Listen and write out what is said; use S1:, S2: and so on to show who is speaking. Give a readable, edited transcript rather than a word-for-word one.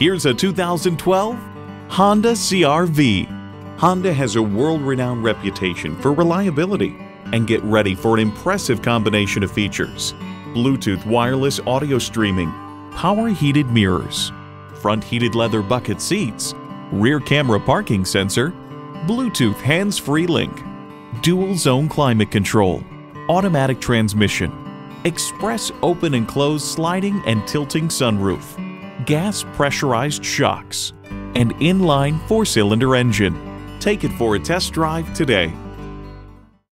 S1: Here's a 2012 Honda CR-V. Honda has a world-renowned reputation for reliability, and get ready for an impressive combination of features: Bluetooth wireless audio streaming, power heated mirrors, front heated leather bucket seats, rear camera parking sensor, Bluetooth hands-free link, dual zone climate control, automatic transmission, express open and close sliding and tilting sunroof, gas pressurized shocks, and inline 4-cylinder engine. Take it for a test drive today.